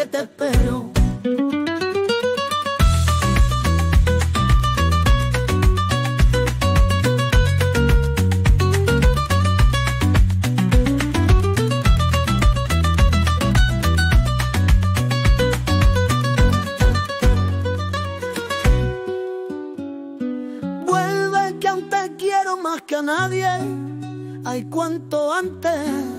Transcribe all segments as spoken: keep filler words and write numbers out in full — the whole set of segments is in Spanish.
que te espero. Vuelve que aún te quiero más que a nadie, ay cuanto antes.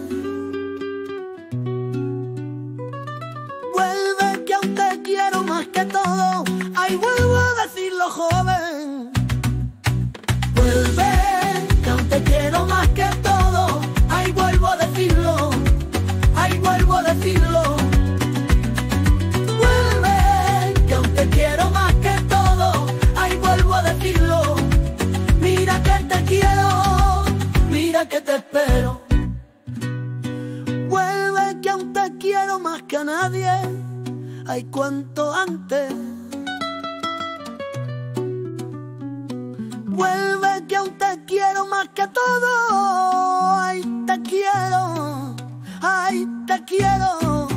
Vuelve que aún te quiero más que todo, ay vuelvo a decirlo joven. Vuelve que aún te quiero más que todo, ay vuelvo a decirlo, ay vuelvo a decirlo. Vuelve que aún te quiero más que todo, ay vuelvo a decirlo. Mira que te quiero, mira que te espero. Vuelve que aún te quiero más que a nadie, ay cuanto antes. Vuelve que aún te quiero más que todo, ay te quiero, ay te quiero.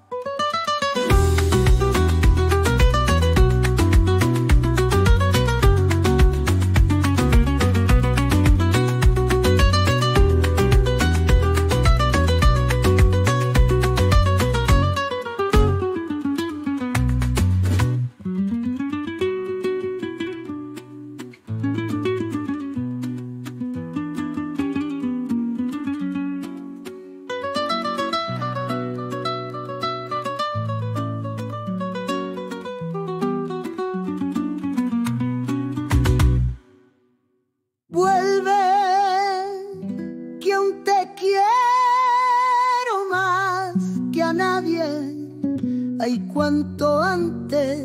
Vuelve que aún te quiero más que a nadie, ay cuanto antes.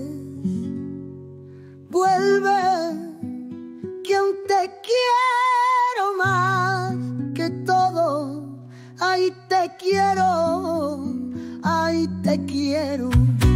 Vuelve que aún te quiero más que todo, ay te quiero, ay te quiero.